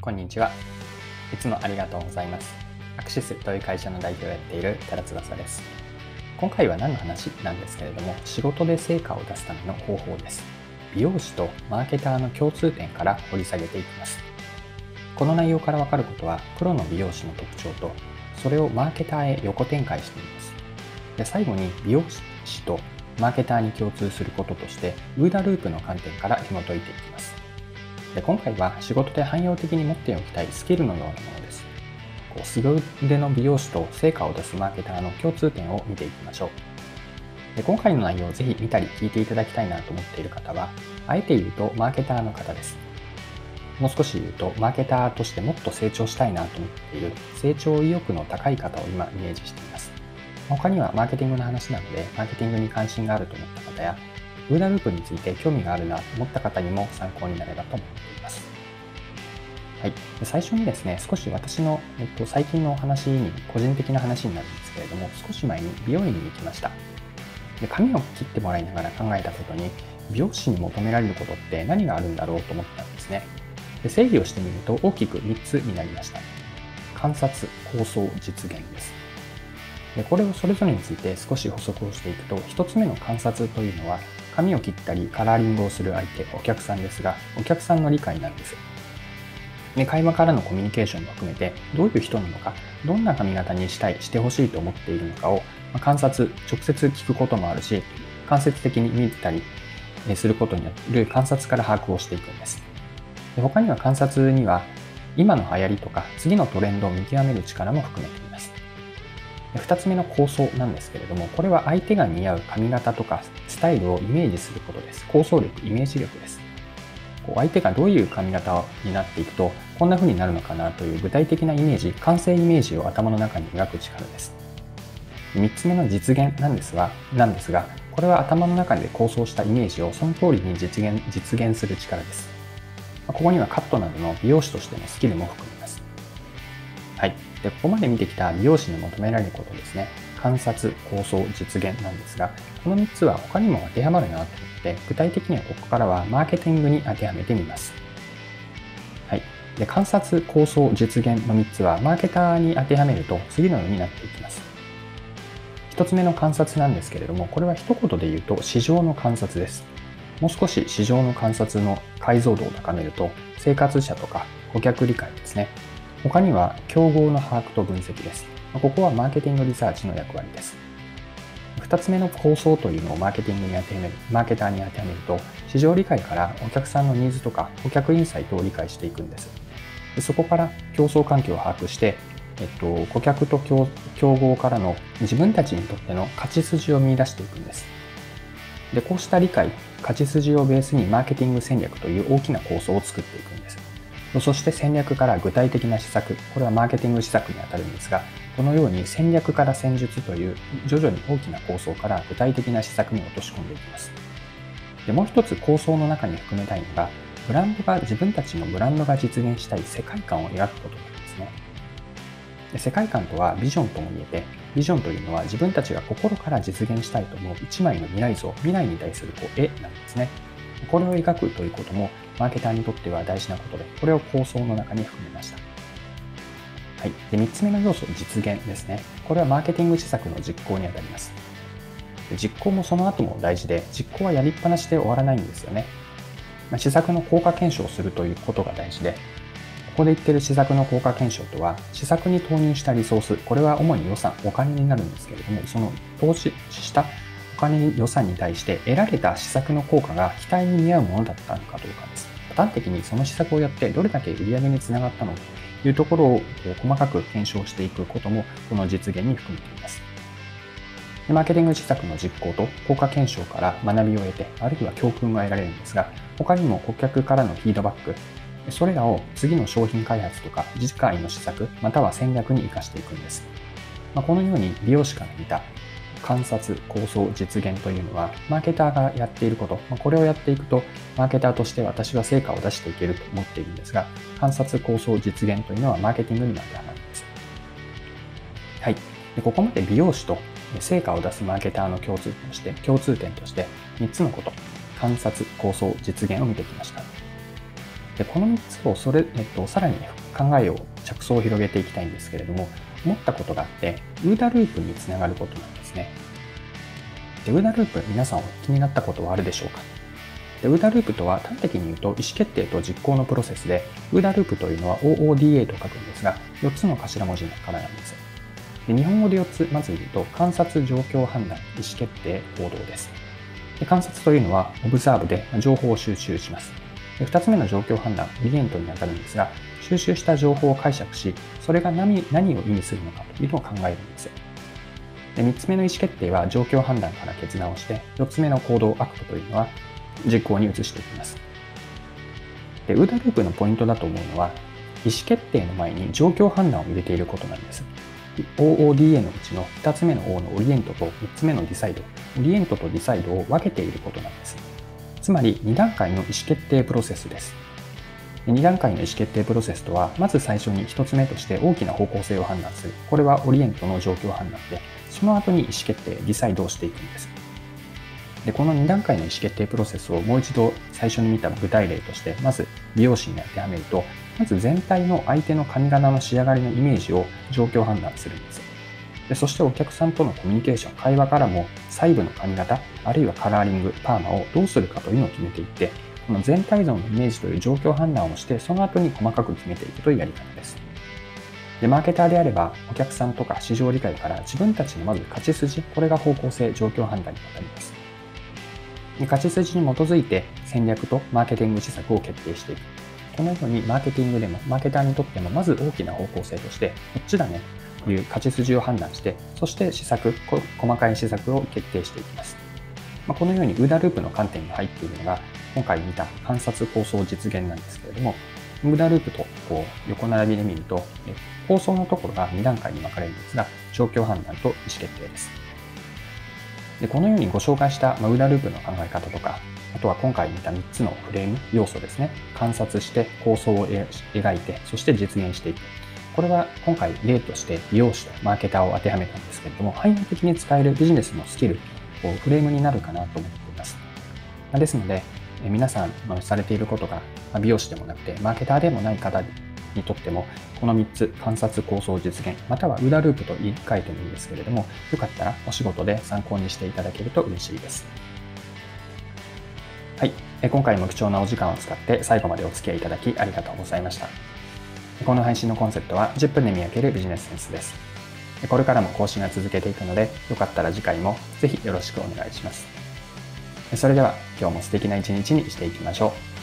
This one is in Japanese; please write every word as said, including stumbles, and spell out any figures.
こんにちは。いつもありがとうございます。アクシスという会社の代表をやっている寺翼です。今回は何の話なんですけれども、仕事で成果を出すための方法です。美容師とマーケターの共通点から掘り下げていきます。この内容からわかることは、プロの美容師の特徴と、それをマーケターへ横展開しています。で、最後に美容師とマーケターに共通することとして、ウーダループの観点から紐解いていきます。で、今回は仕事で汎用的に持っておきたいスキルのようなものです。こう凄腕の美容師と成果を出すマーケターの共通点を見ていきましょう。で、今回の内容をぜひ見たり聞いていただきたいなと思っている方は、あえて言うとマーケターの方です。もう少し言うと、マーケターとしてもっと成長したいなと思っている成長意欲の高い方を今イメージしています。他にはマーケティングの話なので、マーケティングに関心があると思った方や、ウーダループについて興味があるなと思った方にも参考になればと思っています。はい、最初にですね、少し私の、えっと、最近のお話に、個人的な話になるんですけれども、少し前に美容院に行きました。で、髪を切ってもらいながら考えたことに、美容師に求められることって何があるんだろうと思ったんですね。で、整理をしてみると大きくみっつになりました。観察、構想、実現です。で、これをそれぞれについて少し補足をしていくと、ひとつめの観察というのは、髪を切ったりカラーリングをする相手、お客さんですが、お客さんの理解なんです。で、会話からのコミュニケーションも含めて、どういう人なのか、どんな髪型にしたい、してほしいと思っているのかを観察、直接聞くこともあるし、間接的に見たりすることによる観察から把握をしていくんです。で、他には観察には、今の流行りとか次のトレンドを見極める力も含めています。ふたつめの構想なんですけれども、これは相手が似合う髪型とかスタイルをイメージすることです。構想力、イメージ力です。こう相手がどういう髪型になっていくと、こんな風になるのかなという具体的なイメージ、完成イメージを頭の中に描く力です。みっつめの実現なんですが、なんですが、これは頭の中で構想したイメージをその通りに実現、実現する力です。ここにはカットなどの美容師としてのスキルも含みます。はい。で、ここまで見てきた美容師に求められることですね。観察、構想、実現なんですが、このみっつは他にも当てはまるなと思って、具体的にはここからはマーケティングに当てはめてみます。はい。で、観察、構想、実現のみっつはマーケターに当てはめると次のようになっていきます。ひとつめの観察なんですけれども、これは一言で言うと市場の観察です。もう少し市場の観察の解像度を高めると、生活者とか顧客理解ですね。他には競合の把握と分析です。ここはマーケティングリサーチの役割です。ふたつめの構想というのをマーケティングに当てはめる、マーケターに当てはめると、市場理解からお客さんのニーズとか顧客インサイトを理解していくんです。で、そこから競争環境を把握して、えっと、顧客と 競, 競合からの自分たちにとっての勝ち筋を見出していくんです。で、こうした理解、勝ち筋をベースにマーケティング戦略という大きな構想を作っていくんです。そして戦略から具体的な施策、これはマーケティング施策にあたるんですが、このように戦略から戦術という徐々に大きな構想から具体的な施策に落とし込んでいきます。で、もう一つ構想の中に含めたいのが、ブランドが、自分たちのブランドが実現したい世界観を描くことなんですね。で、世界観とはビジョンとも言えて、ビジョンというのは自分たちが心から実現したいと思う一枚の未来像、未来に対するこう絵なんですね。これを描くということもマーケターにとっては大事なことで、これを構想の中に含めました。はい。で、みっつめの要素、実現ですね。これはマーケティング施策の実行にあたります。で、実行もその後も大事で、実行はやりっぱなしで終わらないんですよね。まあ、施策の効果検証をするということが大事で、ここで言っている施策の効果検証とは、施策に投入したリソース、これは主に予算、お金になるんですけれども、その投資したお金予算に対して得られた施策の効果が期待に見合うものだったのかどうかです。端的にその施策をやってどれだけ売り上げにつながったのかというところを細かく検証していくこともこの実現に含めています。マーケティング施策の実行と効果検証から学びを得て、あるいは教訓が得られるんですが、他にも顧客からのフィードバック、それらを次の商品開発とか次回の施策または戦略に生かしていくんです。まあ、このように美容師から見た観察、構想、実現というのはマーケターがやっていること、これをやっていくとマーケターとして私は成果を出していけると思っているんですが、観察、構想、実現というのはマーケティングにも当てはまるんです。はい。で、ここまで美容師と成果を出すマーケターの共通点として共通点としてみっつのこと、観察、構想、実現を見てきました。 でこのみっつをそれ、えっと、さらに考えを着想を広げていきたいんですけれども、思ったことがあって、ウーダループにつながることなんですね。でウーダループ、皆さん気になったことはあるでしょうか。でウーダループとは端的に言うと意思決定と実行のプロセスで、ウーダループというのは オーオーディーエー と書くんですが、よっつの頭文字からなんです。で日本語でよっつ、まず言うと観察、状況判断、意思決定、行動です。で観察というのはオブザーブで情報を収集します。でふたつめの状況判断、オリエントにあたるんですが、収集した情報を解釈し、それが 何, 何を意味するのかというのを考えるんです。でみっつめの意思決定は状況判断から決断をして、よっつめの行動、アクトというのは実行に移していきます。でウーダループのポイントだと思うのは、意思決定の前に状況判断を入れていることなんです。オーオーディーエー のうちのふたつめの O のオリエントとみっつめのディサイド、オリエントとディサイドを分けていることなんです。つまりに段階の意思決定プロセスです。に段階の意思決定プロセスとは、まず最初にひとつめとして大きな方向性を判断する。これはオリエントの状況判断で、その後に意思決定、ディサイドをしていくんです。でこのに段階の意思決定プロセスをもう一度最初に見た具体例として、まず美容師に当てはめると、まず全体の相手の髪型の仕上がりのイメージを状況判断するんです。でそしてお客さんとのコミュニケーション、会話からも細部の髪型、あるいはカラーリング、パーマをどうするかというのを決めていって、この全体像のイメージという状況判断をして、その後に細かく決めていくというやり方です。でマーケターであれば、お客さんとか市場理解から自分たちのまず勝ち筋、これが方向性、状況判断にあたります。で勝ち筋に基づいて戦略とマーケティング施策を決定していく。このようにマーケティングでもマーケターにとってもまず大きな方向性として、こっちだねという勝ち筋を判断して、そして施策、細かい施策を決定していきます。まあ、このようにウーダループの観点が入っているのが、今回見た観察、構想、実現なんですけれども、ウーダループとこう横並びで見ると、構想のところがに段階に分かれるんですが、状況判断と意思決定です。でこのようにご紹介したウーダループの考え方とか、あとは今回見たみっつのフレーム、要素ですね。観察して構想を描いて、そして実現していく。これは今回例として美容師とマーケターを当てはめたんですけれども、汎用的に使えるビジネスのスキル、こうフレームになるかなと思っています。ですので、皆さんされていることが美容師でもなくて、マーケターでもない方にとっても、このみっつ、観察、構想、実現、またはウーダループと言い換えてもいいですけれども、よかったらお仕事で参考にしていただけると嬉しいです。はい、今回も貴重なお時間を使って最後までお付き合いいただきありがとうございました。この配信のコンセプトはじゅっぷんで磨けるビジネスセンスです。これからも更新は続けていくので、よかったら次回もぜひよろしくお願いします。それでは今日も素敵な一日にしていきましょう。